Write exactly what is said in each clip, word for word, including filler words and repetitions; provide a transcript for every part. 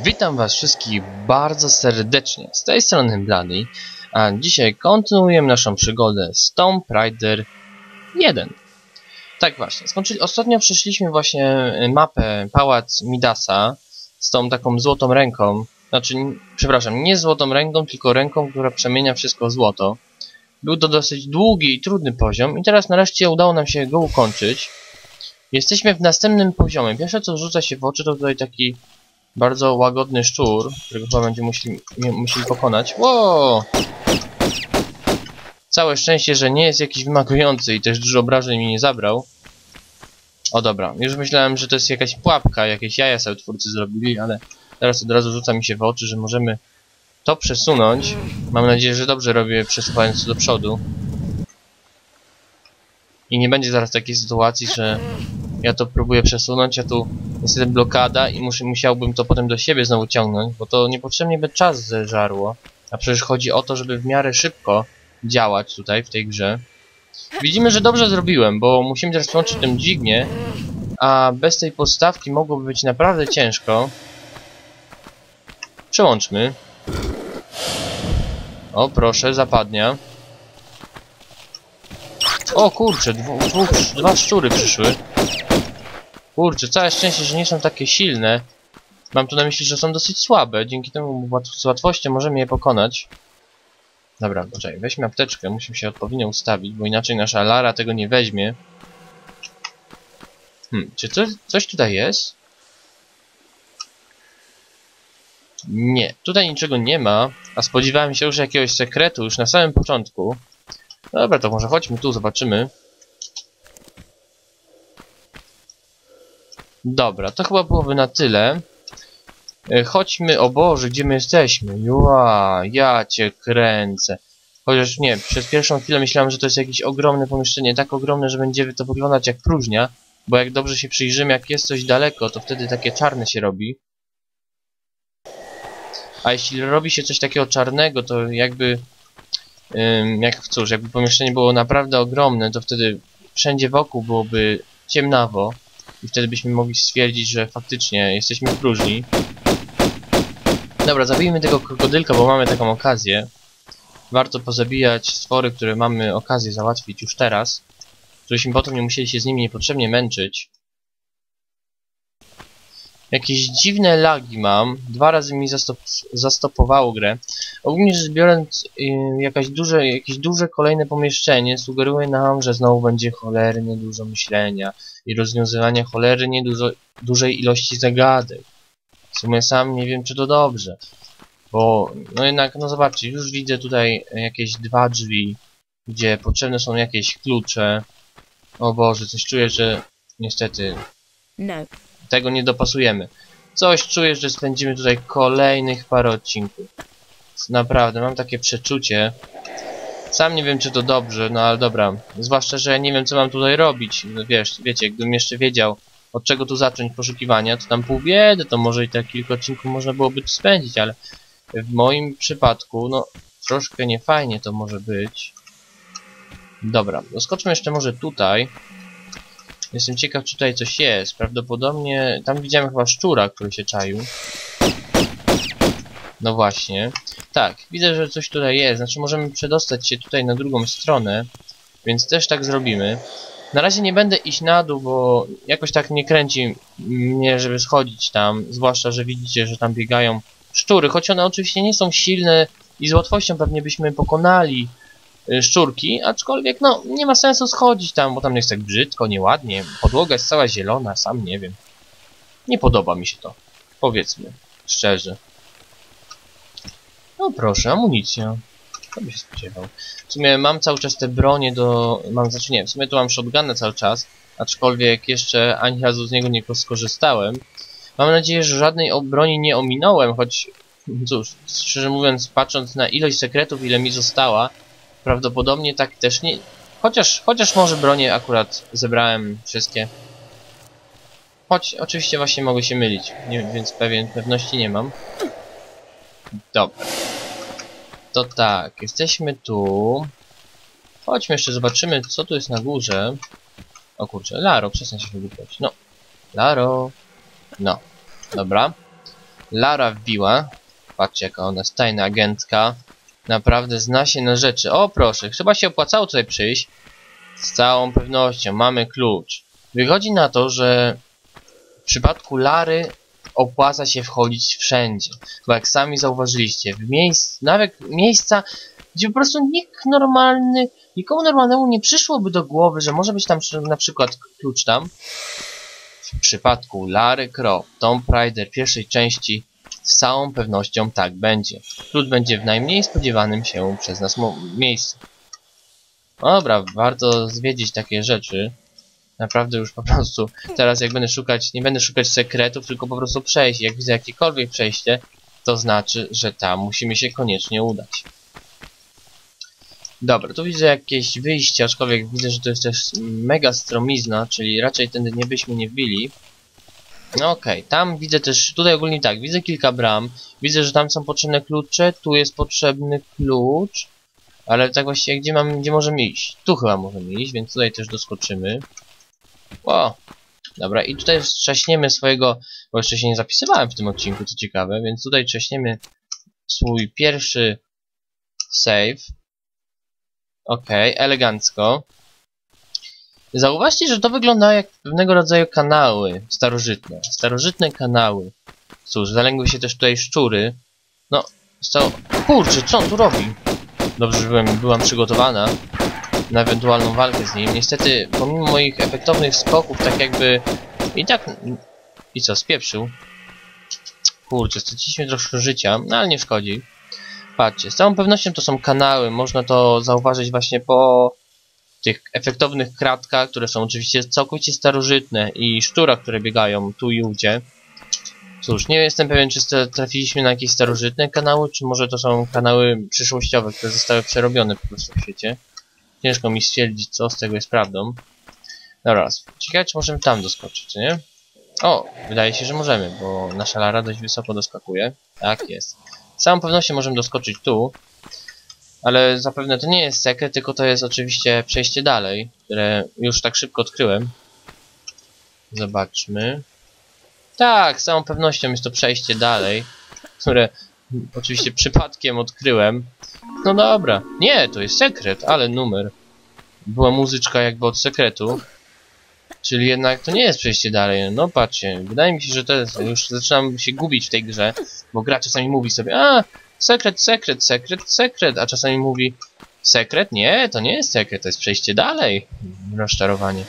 Witam was wszystkich bardzo serdecznie, z tej strony Blady, a dzisiaj kontynuujemy naszą przygodę z Tomb Raider jeden. Tak właśnie, skończyli, ostatnio przeszliśmy właśnie mapę Pałac Midasa z tą taką złotą ręką, znaczy, przepraszam, nie złotą ręką, tylko ręką, która przemienia wszystko w złoto. Był to dosyć długi i trudny poziom i teraz nareszcie udało nam się go ukończyć. Jesteśmy w następnym poziomie. Pierwsze co rzuca się w oczy to tutaj taki bardzo łagodny szczur, którego chyba będziemy musieli, musieli pokonać. Wow! Całe szczęście, że nie jest jakiś wymagający i też dużo obrażeń mi nie zabrał. O dobra, już myślałem, że to jest jakaś pułapka, jakieś jaja sobie twórcy zrobili, ale teraz od razu rzuca mi się w oczy, że możemy to przesunąć. Mam nadzieję, że dobrze robię, przesuwając do przodu. I nie będzie zaraz takiej sytuacji, że ja to próbuję przesunąć, a tu niestety blokada i muszę, musiałbym to potem do siebie znowu ciągnąć, bo to niepotrzebnie by czas zeżarło. A przecież chodzi o to, żeby w miarę szybko działać tutaj, w tej grze. Widzimy, że dobrze zrobiłem, bo musimy teraz połączyć tę dźwignię, a bez tej podstawki mogłoby być naprawdę ciężko. Przełączmy. O, proszę, zapadnia. O kurczę, dwu, dwu, dwa szczury przyszły. Kurczę, całe szczęście, że nie są takie silne. Mam tu na myśli, że są dosyć słabe. Dzięki temu z łatwością możemy je pokonać. Dobra, poczekaj, weźmy apteczkę. Musimy się odpowiednio ustawić, bo inaczej nasza Lara tego nie weźmie. Hmm, czy coś, coś tutaj jest? Nie, tutaj niczego nie ma. A spodziewałem się już jakiegoś sekretu już na samym początku. Dobra, to może chodźmy tu, zobaczymy. Dobra, to chyba byłoby na tyle. Chodźmy, o Boże, gdzie my jesteśmy? Jua, ja cię kręcę. Chociaż nie, przez pierwszą chwilę myślałem, że to jest jakieś ogromne pomieszczenie, tak ogromne, że będzie to wyglądać jak próżnia. Bo jak dobrze się przyjrzymy, jak jest coś daleko, to wtedy takie czarne się robi. A jeśli robi się coś takiego czarnego, to jakby... Ym, jak cóż, jakby pomieszczenie było naprawdę ogromne, to wtedy wszędzie wokół byłoby ciemnawo. I wtedy byśmy mogli stwierdzić, że faktycznie jesteśmy w próżni. Dobra, zabijmy tego krokodylka, bo mamy taką okazję. Warto pozabijać stwory, które mamy okazję załatwić już teraz, żebyśmy potem nie musieli się z nimi niepotrzebnie męczyć. Jakieś dziwne lagi mam. Dwa razy mi zastop zastopowało grę. Ogólnie rzecz biorąc, yy, jakaś duże, jakieś duże kolejne pomieszczenie sugeruje nam, że znowu będzie cholernie dużo myślenia i rozwiązywania cholernie dużo, dużej ilości zagadek. W sumie sam nie wiem, czy to dobrze. Bo, no jednak, no zobaczcie, już widzę tutaj jakieś dwa drzwi, gdzie potrzebne są jakieś klucze. O Boże, coś czuję, że niestety... No. Tego nie dopasujemy. Coś czuję, że spędzimy tutaj kolejnych parę odcinków. Naprawdę, mam takie przeczucie. Sam nie wiem, czy to dobrze, no ale dobra. Zwłaszcza, że ja nie wiem, co mam tutaj robić. No wiesz, wiecie, gdybym jeszcze wiedział, od czego tu zacząć poszukiwania, to tam pół biedy, to może i tak kilka odcinków można byłoby tu spędzić, ale w moim przypadku, no, troszkę niefajnie to może być. Dobra, doskoczmy jeszcze może tutaj. Jestem ciekaw, czy tutaj coś jest. Prawdopodobnie... Tam widziałem chyba szczura, który się czaił. No właśnie. Tak, widzę, że coś tutaj jest. Znaczy możemy przedostać się tutaj na drugą stronę. Więc też tak zrobimy. Na razie nie będę iść na dół, bo jakoś tak nie kręci mnie, żeby schodzić tam. Zwłaszcza, że widzicie, że tam biegają szczury. Choć one oczywiście nie są silne i z łatwością pewnie byśmy pokonali szczurki, aczkolwiek no nie ma sensu schodzić tam, bo tam jest tak brzydko, nieładnie, podłoga jest cała zielona, sam nie wiem. Nie podoba mi się to, powiedzmy szczerze. No proszę, amunicja. Kto by się spodziewał. W sumie mam cały czas te bronie do... mam, znaczy nie, w sumie tu mam shotgunę cały czas, aczkolwiek jeszcze ani razu z niego nie skorzystałem. Mam nadzieję, że żadnej broni nie ominąłem, choć cóż, szczerze mówiąc, patrząc na ilość sekretów, ile mi została, prawdopodobnie tak też nie... Chociaż, chociaż może bronie akurat zebrałem wszystkie. Choć oczywiście właśnie mogę się mylić, nie, więc pewien pewności nie mam. Dobra. To tak, jesteśmy tu. Chodźmy jeszcze, zobaczymy, co tu jest na górze. O kurczę, Laro, przestań się wygłupiać. No. Laro. No. Dobra. Lara wbiła. Patrzcie, jaka ona jest tajna agentka. Naprawdę zna się na rzeczy. O, proszę, chyba się opłacało tutaj przyjść. Z całą pewnością mamy klucz. Wychodzi na to, że w przypadku Lary opłaca się wchodzić wszędzie. Bo jak sami zauważyliście, w miejsc, nawet miejsca, gdzie po prostu nikt normalny, nikomu normalnemu nie przyszłoby do głowy, że może być tam na przykład klucz tam. W przypadku Lary Croft, Tomb Raider pierwszej części z całą pewnością tak będzie. Klucz będzie w najmniej spodziewanym się przez nas miejscu. Dobra, warto zwiedzić takie rzeczy. Naprawdę już po prostu teraz jak będę szukać, nie będę szukać sekretów, tylko po prostu przejść. Jak widzę jakiekolwiek przejście, to znaczy, że tam musimy się koniecznie udać. Dobra, tu widzę jakieś wyjście, aczkolwiek widzę, że to jest też mega stromizna, czyli raczej tędy nie byśmy nie wbili. No okej, okay. Tam widzę też, tutaj ogólnie tak, widzę kilka bram, widzę, że tam są potrzebne klucze, tu jest potrzebny klucz, ale tak właściwie gdzie mamy, gdzie możemy iść? Tu chyba możemy iść, więc tutaj też doskoczymy. O, dobra, i tutaj trzaśniemy swojego, bo jeszcze się nie zapisywałem w tym odcinku, co ciekawe, więc tutaj trzaśniemy swój pierwszy save. Okej, okay, elegancko. Zauważcie, że to wygląda jak pewnego rodzaju kanały starożytne. Starożytne kanały. Cóż, zalęgły się też tutaj szczury. No, co? Kurczę, co on tu robi? Dobrze, że byłem, byłam przygotowana na ewentualną walkę z nim. Niestety, pomimo moich efektownych skoków, tak jakby... I tak... I co, spieprzył? Kurczę, straciliśmy troszkę życia, no ale nie szkodzi. Patrzcie, z całą pewnością to są kanały. Można to zauważyć właśnie po tych efektownych kratkach, które są oczywiście całkowicie starożytne i szczura, które biegają tu i ówdzie. Cóż, nie jestem pewien, czy trafiliśmy na jakieś starożytne kanały, czy może to są kanały przyszłościowe, które zostały przerobione po prostu w świecie. Ciężko mi stwierdzić, co z tego jest prawdą. Dobra, ciekawe, czy możemy tam doskoczyć, nie? O, wydaje się, że możemy, bo nasza Lara dość wysoko doskakuje. Tak jest. Z całą pewnością możemy doskoczyć tu. Ale zapewne to nie jest sekret, tylko to jest oczywiście przejście dalej, które już tak szybko odkryłem. Zobaczmy. Tak, z całą pewnością jest to przejście dalej, które oczywiście przypadkiem odkryłem. No dobra. Nie, to jest sekret, ale numer. Była muzyczka jakby od sekretu. Czyli jednak to nie jest przejście dalej. No patrzcie, wydaje mi się, że to jest... Już zaczynam się gubić w tej grze, bo gra czasami mówi sobie: a, sekret, sekret, sekret, sekret, a czasami mówi: sekret? Nie, to nie jest sekret, to jest przejście dalej. Rozczarowanie.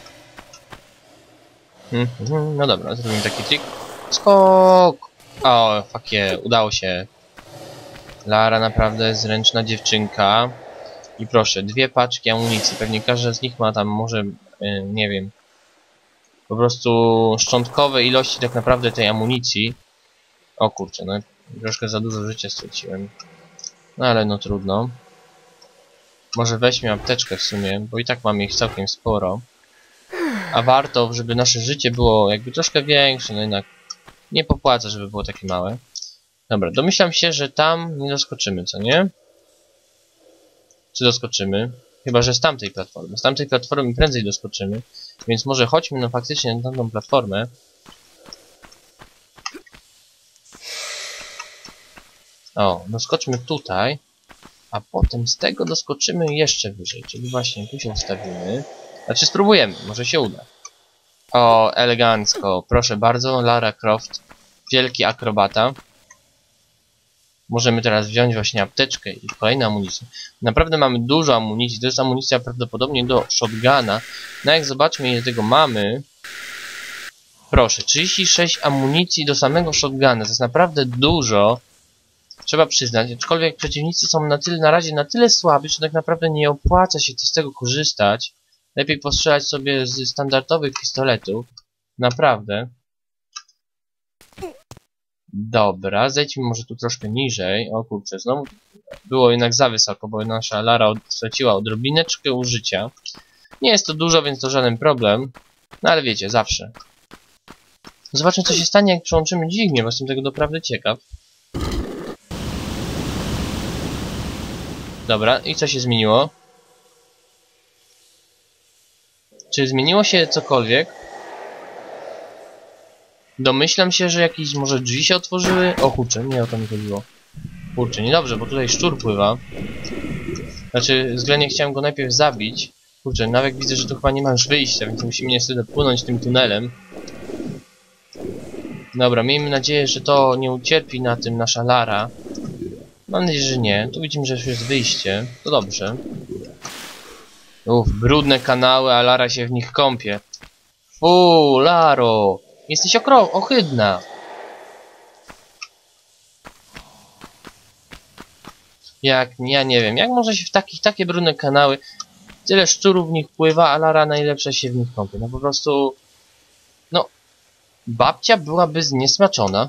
Hmm, hmm, no dobra, zrobimy taki trik. Skok! O, fakie, udało się. Lara naprawdę zręczna dziewczynka. I proszę, dwie paczki amunicji. Pewnie każda z nich ma tam może, yy, nie wiem, po prostu szczątkowe ilości tak naprawdę tej amunicji. O kurczę, no troszkę za dużo życia straciłem. No ale no trudno. Może weźmy apteczkę w sumie, bo i tak mamy ich całkiem sporo. A warto, żeby nasze życie było jakby troszkę większe, no jednak nie popłaca, żeby było takie małe. Dobra, domyślam się, że tam nie doskoczymy, co nie? Czy doskoczymy? Chyba, że z tamtej platformy. Z tamtej platformy prędzej doskoczymy. Więc może chodźmy no faktycznie na tamtą platformę. O, doskoczmy tutaj. A potem z tego doskoczymy jeszcze wyżej. Czyli właśnie tu się ustawimy. Znaczy spróbujemy, może się uda. O, elegancko. Proszę bardzo, Lara Croft. Wielki akrobata. Możemy teraz wziąć właśnie apteczkę i kolejną amunicję. Naprawdę mamy dużo amunicji. To jest amunicja prawdopodobnie do shotguna. No jak zobaczmy, ile tego mamy. Proszę, trzydzieści sześć amunicji do samego shotguna. To jest naprawdę dużo. Trzeba przyznać. Aczkolwiek przeciwnicy są na tyle, na razie na tyle słabi, że tak naprawdę nie opłaca się z tego korzystać. Lepiej postrzelać sobie z standardowych pistoletów. Naprawdę. Dobra, zejdźmy może tu troszkę niżej. O kurczę, znowu było jednak za wysoko, bo nasza Lara straciła odrobineczkę użycia. Nie jest to dużo, więc to żaden problem. No ale wiecie, zawsze. Zobaczmy, co się stanie, jak przyłączymy dźwignię, bo jestem tego naprawdę ciekaw. Dobra, i co się zmieniło? Czy zmieniło się cokolwiek? Domyślam się, że jakieś może drzwi się otworzyły. O kurczę, nie o to mi chodziło. Kurczę, niedobrze, bo tutaj szczur pływa. Znaczy, względnie chciałem go najpierw zabić. Kurczę, nawet widzę, że tu chyba nie ma już wyjścia, więc musimy niestety płynąć tym tunelem. Dobra, miejmy nadzieję, że to nie ucierpi na tym nasza Lara. Mam nadzieję, że nie. Tu widzimy, że już jest wyjście. To dobrze. Uff, brudne kanały, a Lara się w nich kąpie. Fu, Laro! Jesteś okro ohydna! Jak, ja nie wiem, jak może się w takich, takie brudne kanały, tyle szczurów w nich pływa, a Lara najlepsza się w nich kąpie. No po prostu... No... Babcia byłaby zniesmaczona.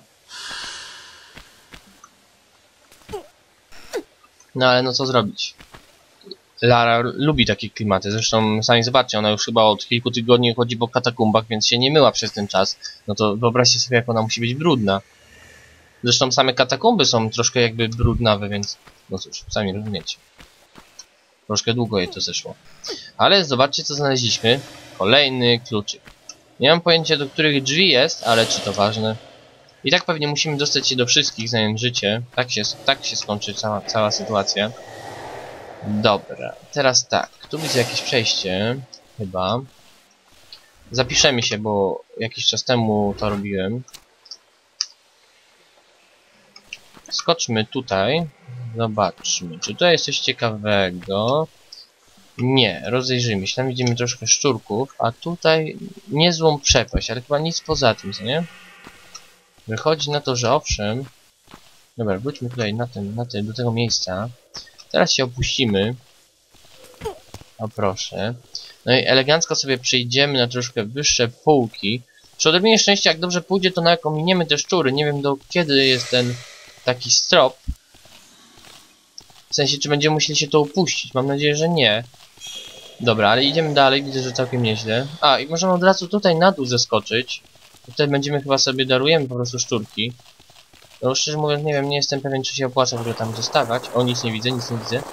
No ale no co zrobić? Lara lubi takie klimaty, zresztą sami zobaczcie, ona już chyba od kilku tygodni chodzi po katakumbach, więc się nie myła przez ten czas. No to wyobraźcie sobie, jak ona musi być brudna. Zresztą same katakumby są troszkę jakby brudnawe, więc... No cóż, sami rozumiecie. Troszkę długo jej to zeszło. Ale zobaczcie, co znaleźliśmy. Kolejny kluczyk. Nie mam pojęcia, do których drzwi jest, ale czy to ważne. I tak pewnie musimy dostać się do wszystkich, zająć życie. Tak się, tak się skończy cała, cała sytuacja. Dobra, teraz tak. Tu widzę jakieś przejście. Chyba. Zapiszemy się, bo jakiś czas temu to robiłem. Skoczmy tutaj. Zobaczmy, czy tutaj jest coś ciekawego. Nie, rozejrzyjmy się. Tam widzimy troszkę szczurków, a tutaj niezłą przepaść, ale chyba nic poza tym, co nie? Wychodzi na to, że owszem. Dobra, wróćmy tutaj na ten, na ten, do tego miejsca. Teraz się opuścimy. O proszę. No i elegancko sobie przejdziemy na troszkę wyższe półki. Przy odrobinie szczęścia, jak dobrze pójdzie, to nawet ominiemy te szczury. Nie wiem, do kiedy jest ten taki strop. W sensie, czy będziemy musieli się to upuścić. Mam nadzieję, że nie. Dobra, ale idziemy dalej. Widzę, że całkiem nieźle. A, i możemy od razu tutaj na dół zeskoczyć. Tutaj będziemy chyba sobie darujemy po prostu szczurki. No szczerze mówiąc, nie wiem, nie jestem pewien, czy się opłaca w ogóle tam zostawać. O, nic nie widzę, nic nie widzę.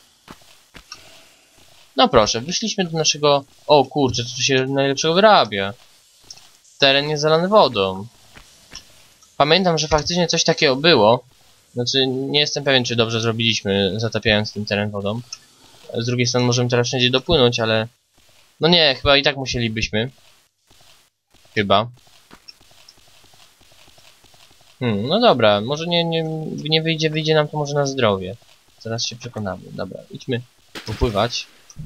No proszę, wyszliśmy do naszego... O kurczę, co tu się najlepszego wyrabia. Teren jest zalany wodą. Pamiętam, że faktycznie coś takiego było. Znaczy, nie jestem pewien, czy dobrze zrobiliśmy, zatapiając ten teren wodą. Z drugiej strony możemy teraz wszędzie dopłynąć, ale... No nie, chyba i tak musielibyśmy. Chyba. Hmm, no dobra, może nie, nie, nie wyjdzie, wyjdzie nam to może na zdrowie. Zaraz się przekonamy. Dobra, idźmy popływać.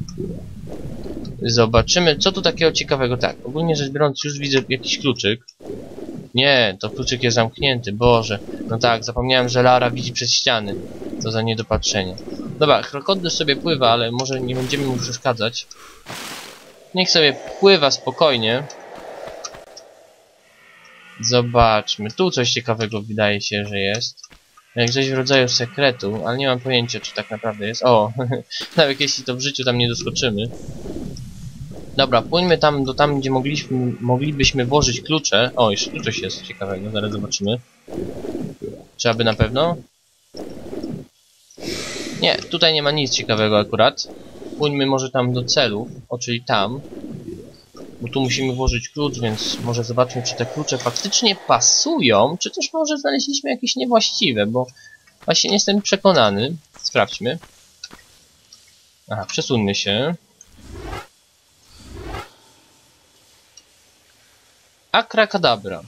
Zobaczymy, co tu takiego ciekawego. Tak, ogólnie rzecz biorąc, już widzę jakiś kluczyk. Nie, to kluczyk jest zamknięty, Boże. No tak, zapomniałem, że Lara widzi przez ściany. To za niedopatrzenie. Dobra, krokodyl sobie pływa, ale może nie będziemy mu przeszkadzać. Niech sobie pływa spokojnie. Zobaczmy, tu coś ciekawego wydaje się, że jest. Jak coś w rodzaju sekretu, ale nie mam pojęcia, czy tak naprawdę jest. O, nawet jeśli to w życiu tam nie doskoczymy. Dobra, płyńmy tam, do tam, gdzie mogliśmy, moglibyśmy włożyć klucze. O, jeszcze tu coś jest ciekawego, zaraz zobaczymy. Czy aby na pewno? Nie, tutaj nie ma nic ciekawego akurat. Płyńmy może tam do celów, o, czyli tam. Bo tu musimy włożyć klucz, więc może zobaczmy, czy te klucze faktycznie pasują, czy też może znaleźliśmy jakieś niewłaściwe, bo właśnie nie jestem przekonany. Sprawdźmy. Aha, przesuńmy się. Akrakadabra.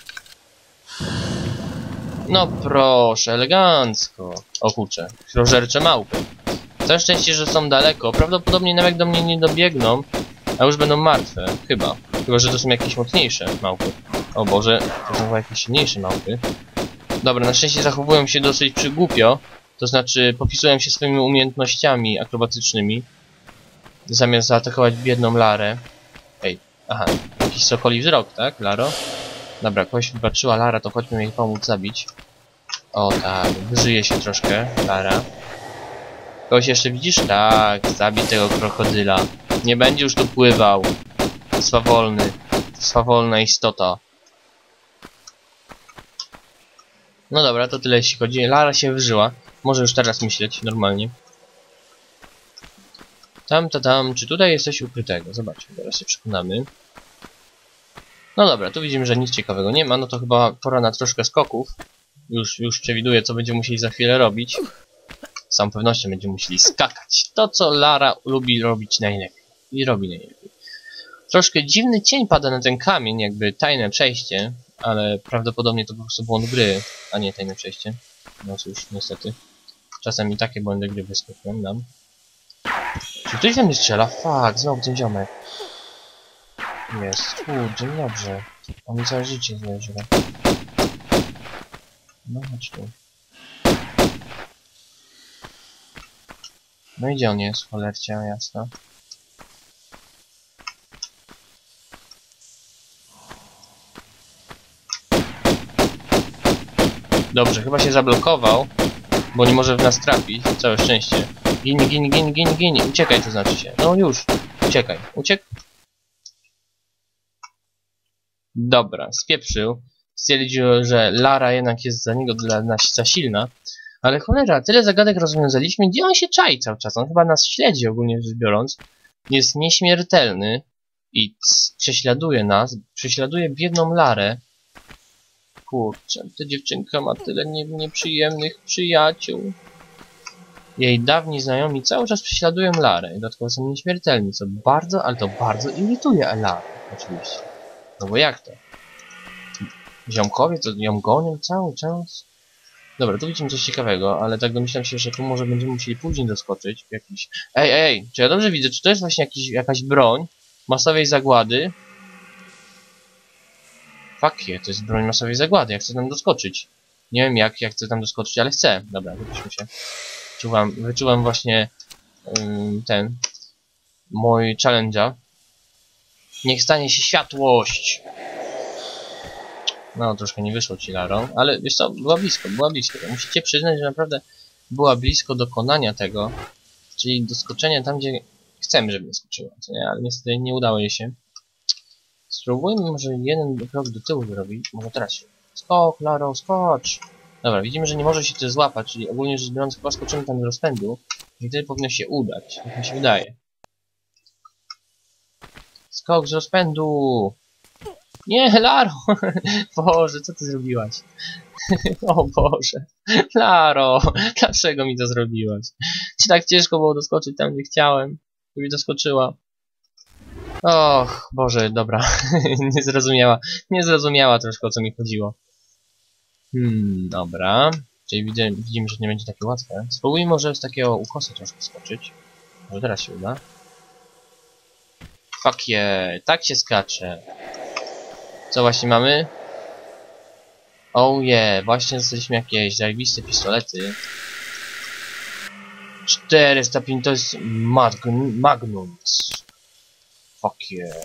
No proszę, elegancko. O kurczę, krożercze małpy. Całe szczęście, że są daleko. Prawdopodobnie nawet do mnie nie dobiegną, a już będą martwe. Chyba. Chyba, że to są jakieś mocniejsze małpy. O Boże, to są jakieś silniejsze małpy. Dobra, na szczęście zachowują się dosyć przygłupio. To znaczy, popisują się swoimi umiejętnościami akrobatycznymi. Zamiast zaatakować biedną Larę. Ej, aha, jakiś sokoli wzrok, tak, Laro? Dobra, kogoś wybaczyła Lara, to chodźmy jej pomóc zabić. O tak, wyżyje się troszkę, Lara. Kogoś jeszcze widzisz? Tak, zabij tego krokodyla. Nie będzie już tu pływał. Swawolny. Swawolna istota. No dobra, to tyle jeśli chodzi. Lara się wyżyła. Może już teraz myśleć normalnie. Tam, ta, tam. Czy tutaj jest coś ukrytego? Zobaczmy, teraz się przekonamy. No dobra, tu widzimy, że nic ciekawego nie ma, no to chyba pora na troszkę skoków. Już, już przewiduję, co będziemy musieli za chwilę robić. Z całą pewnością będziemy musieli skakać. To, co Lara lubi robić najlepiej. I robi najlepiej. Troszkę dziwny cień pada na ten kamień, jakby tajne przejście, ale prawdopodobnie to po prostu błąd gry, a nie tajne przejście. No cóż, niestety. Czasem i takie błędy gry wyskakują nam. Czy ktoś we mnie strzela? Fuck, znowu ten ziomek. Jest, kurde, niedobrze. On mi całe życie zleźle. No chodź tu. No i gdzie on jest, cholercia, jasno. Dobrze, chyba się zablokował, bo nie może w nas trafić, całe szczęście. Gin, gin, gin, gin, gin, uciekaj to znaczy się. No już, uciekaj, uciek. Dobra, spieprzył. Stwierdził, że Lara jednak jest za niego dla nas za silna. Ale cholera, tyle zagadek rozwiązaliśmy, gdzie on się czai cały czas? On chyba nas śledzi, ogólnie rzecz biorąc. Jest nieśmiertelny i prześladuje nas, prześladuje biedną Larę. Kurczę, ta dziewczynka ma tyle nie, nieprzyjemnych przyjaciół. Jej dawni znajomi cały czas prześladują Larę i dodatkowo są nieśmiertelni, co bardzo, ale to bardzo irytuje Larę, oczywiście. No bo jak to? Ziomkowie to ją gonią cały czas? Dobra, tu widzimy coś ciekawego, ale tak domyślam się, że tu może będziemy musieli później doskoczyć. Jakiś... Ej, ej, czy ja dobrze widzę? Czy to jest właśnie jakiś, jakaś broń masowej zagłady? Fuck je, to jest broń masowej zagłady, ja chcę tam doskoczyć. Nie wiem jak, jak chcę tam doskoczyć, ale chcę. Dobra, wypuśćmy się. Wyczuwam, wyczuwam właśnie ym, ten mój challenge'a. Niech stanie się światłość! No, troszkę nie wyszło ci, Laro, ale wiesz co, była blisko, była blisko. Musicie przyznać, że naprawdę była blisko dokonania tego, czyli doskoczenia tam, gdzie chcemy, żeby doskoczyła, co nie? Ale niestety nie udało jej się. Spróbujmy może jeden krok do tyłu zrobić, może teraz się. Skok, Laro, skocz! Dobra, widzimy, że nie może się to złapać, czyli ogólnie rzecz biorąc chyba skoczymy tam z rozpędu i wtedy powinno się udać, tak mi się wydaje. Skok z rozpędu! Nie, Laro! Boże, co ty zrobiłaś? O Boże! Laro! Dlaczego mi to zrobiłaś? Czy tak ciężko było doskoczyć tam, gdzie chciałem? Żeby doskoczyła. Och, Boże, dobra. Nie zrozumiała. Nie zrozumiała troszkę, o co mi chodziło. Hmm, dobra. Czyli widzę, widzimy, że nie będzie takie łatwe. Spróbujmy może z takiego ukosa troszkę skoczyć. Może teraz się uda. Fuck yeah, tak się skacze. Co właśnie mamy? Oh yeah, właśnie dostaliśmy jakieś zajebiste pistolety. czterysta pięć to jest Magnum. Magnum. Fuck yeah.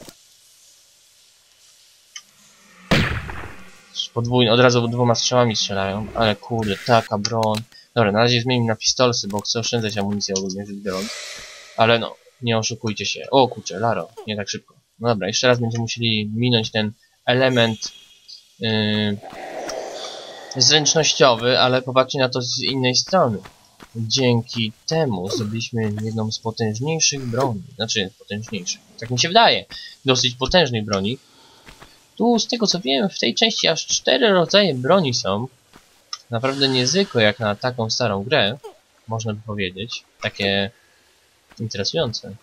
Podwójnie, od razu dwoma strzałami strzelają, ale kurde, taka broń. Dobra, na razie zmienimy na pistolsy, bo chcę oszczędzać amunicję ogólnie rzecz biorąc. Ale no, nie oszukujcie się. O kurczę, Laro, nie tak szybko. No dobra, jeszcze raz będziemy musieli minąć ten element yy, zręcznościowy, ale popatrzcie na to z innej strony. Dzięki temu zdobyliśmy jedną z potężniejszych broni. Znaczy, potężniejszych. Tak mi się wydaje. Dosyć potężnej broni. Tu, z tego co wiem, w tej części aż cztery rodzaje broni są. Naprawdę niezwykłe jak na taką starą grę. Można by powiedzieć. Takie interesujące.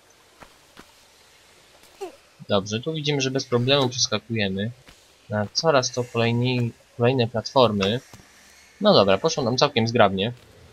Dobrze, tu widzimy, że bez problemu przeskakujemy na coraz to kolejniej, kolejne platformy. No dobra, poszło nam całkiem zgrabnie.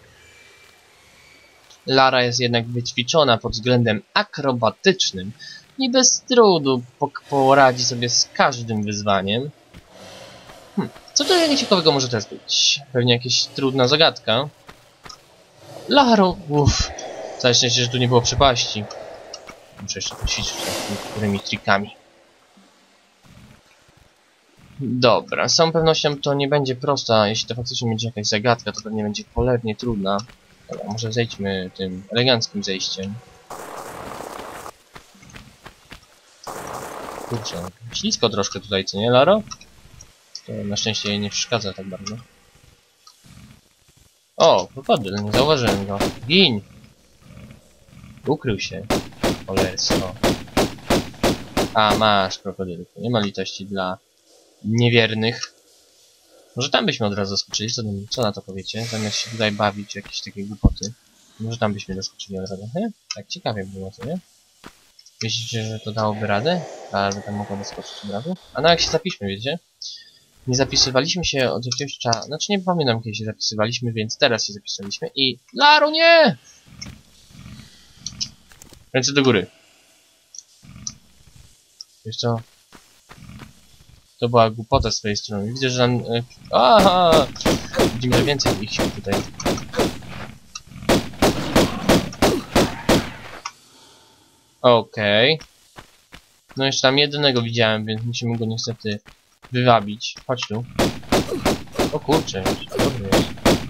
Lara jest jednak wyćwiczona pod względem akrobatycznym i bez trudu poradzi sobie z każdym wyzwaniem. Hm, co to jakiegoś ciekawego może teraz być? Pewnie jakaś trudna zagadka. Laro, uff, całe szczęście, że tu nie było przepaści. Muszę jeszcze poćwiczyć z niektórymi trikami. Dobra, z całą pewnością to nie będzie prosta. Jeśli to faktycznie będzie jakaś zagadka, to pewnie będzie cholernie trudna. Dobra, może zejdźmy tym eleganckim zejściem. Kurczę, ślisko troszkę tutaj, co nie, Laro? To na szczęście jej nie przeszkadza tak bardzo. O, krokodyl, nie zauważyłem go. Gin! Ukrył się. Cholerstwo. A, masz, krokodylku. Nie ma litości dla niewiernych. Może tam byśmy od razu zaskoczyli, co, co na to powiecie? Zamiast się tutaj bawić w jakieś takie głupoty. Może tam byśmy zaskoczyli od razu, nie? Tak ciekawie było, co nie? Myślicie, że to dałoby radę? A, że tam mogło zaskoczyć od razu? A no jak się zapiszmy, wiecie? Nie zapisywaliśmy się od jakiegoś czasu. Znaczy nie pamiętam, kiedy się zapisywaliśmy, więc teraz się zapisaliśmy i... Laru, nie! Ręce do góry. Wiesz co? To była głupota z twojej strony. Widzę, że nam... Aha! Widzimy, że więcej ich się tutaj... Okej. Okay. No jeszcze tam jednego widziałem, więc musimy go niestety wywabić. Chodź tu. O kurczę, dobry jest.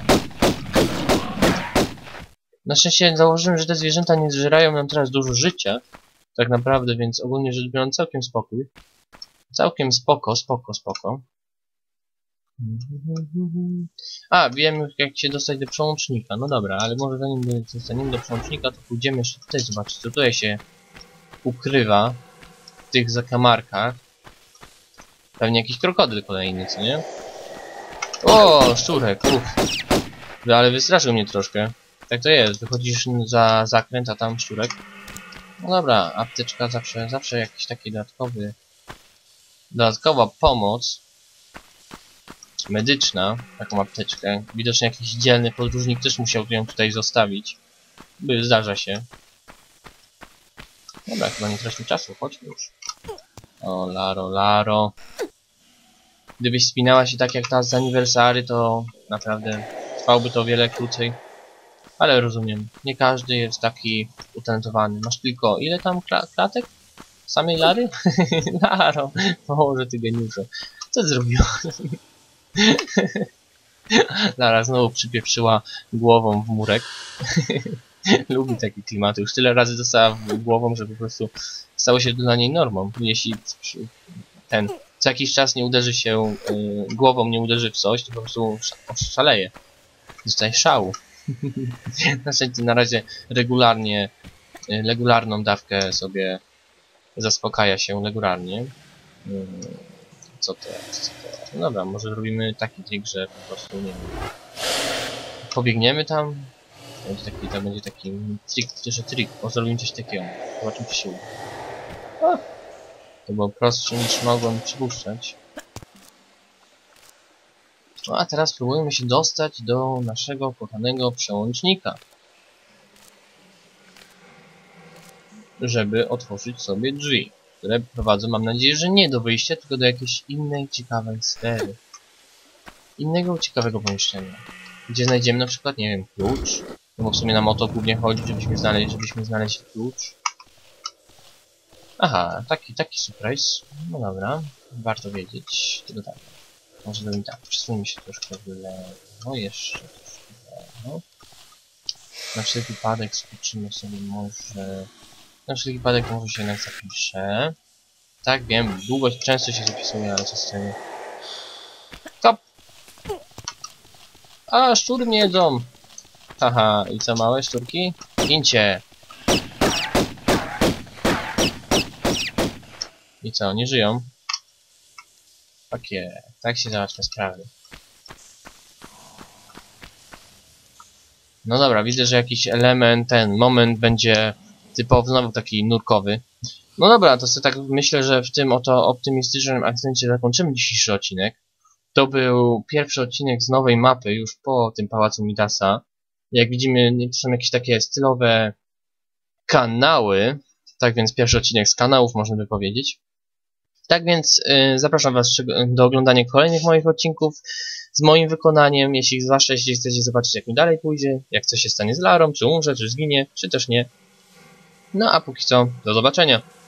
Na szczęście założyłem, że te zwierzęta nie zżerają nam teraz dużo życia. Tak naprawdę, więc ogólnie rzecz biorąc całkiem spokój. Całkiem spoko, spoko, spoko. A, wiem jak się dostać do przełącznika. No dobra, ale może zanim dostaniemy do przełącznika, to pójdziemy jeszcze tutaj zobaczyć, co tutaj się ukrywa w tych zakamarkach. Pewnie jakiś krokodyl kolejny, co nie? O, szczurek, uff. Ale wystraszył mnie troszkę. Tak to jest, wychodzisz za zakręt, a tam szczurek. No dobra, apteczka zawsze, zawsze jakiś taki dodatkowy... Dodatkowa pomoc medyczna, taką apteczkę. Widocznie jakiś dzielny podróżnik też musiał ją tutaj zostawić. By zdarza się. Dobra, chyba nie traćmy czasu, chodźmy już. O, Laro, Laro. Gdybyś spinała się tak jak ta z aniversary, to naprawdę trwałoby to o wiele krócej. Ale rozumiem, nie każdy jest taki utalentowany. Masz tylko, ile tam kla klatek? Samej Lary? Laro, może ty geniuszu. Co zrobiła? Lara znowu przypieprzyła głową w murek. Lubi takie klimaty. Już tyle razy dostała głową, że po prostu stało się dla niej normą. Jeśli ten co jakiś czas nie uderzy się y, głową, nie uderzy w coś, to po prostu szaleje. Dostaje szału. Na szczęście na razie regularnie, y, regularną dawkę sobie zaspokaja się regularnie. Y, co teraz? Co teraz? No dobra, może robimy taki trik, że po prostu nie wiem. Pobiegniemy tam. To będzie taki, to będzie taki trik, też trik. O, zrobimy coś takiego. Zobaczymy, czy się uda. A, to było prostsze niż mogłem przypuszczać. No a teraz spróbujemy się dostać do naszego kochanego przełącznika. Żeby otworzyć sobie drzwi, które prowadzą, mam nadzieję, że nie do wyjścia, tylko do jakiejś innej ciekawej sfery. Innego ciekawego pomieszczenia. Gdzie znajdziemy na przykład, nie wiem, klucz. No bo w sumie nam o to głównie chodzi, żebyśmy znaleźli, żebyśmy znaleźli klucz. Aha, taki, taki surprise. No dobra, warto wiedzieć. Tylko tak. Może zrobimy tak, przesuńmy się troszkę w lewo, jeszcze troszkę w lewo. Na wszelki wypadek skoczymy sobie może... Na wszelki wypadek może się jednak zapiszę. Tak, wiem, długo, często się zapisuje, ale co z tego. Top! A, szczury mnie jedzą! Haha, i co, małe szczurki? Gincie! I co, nie żyją? Takie, tak się załatwia sprawy. No dobra, widzę, że jakiś element, ten moment będzie typowo znowu taki nurkowy. No dobra, to sobie tak myślę, że w tym oto optymistycznym akcencie zakończymy dzisiejszy odcinek. To był pierwszy odcinek z nowej mapy, już po tym Pałacu Midasa. Jak widzimy, to są jakieś takie stylowe kanały. Tak więc pierwszy odcinek z kanałów, można by powiedzieć. Tak więc yy, zapraszam was do oglądania kolejnych moich odcinków z moim wykonaniem. Jeśli zwłaszcza jeśli chcecie zobaczyć, jak mi dalej pójdzie, jak coś się stanie z Larą, czy umrze, czy zginie, czy też nie. No a póki co, do zobaczenia.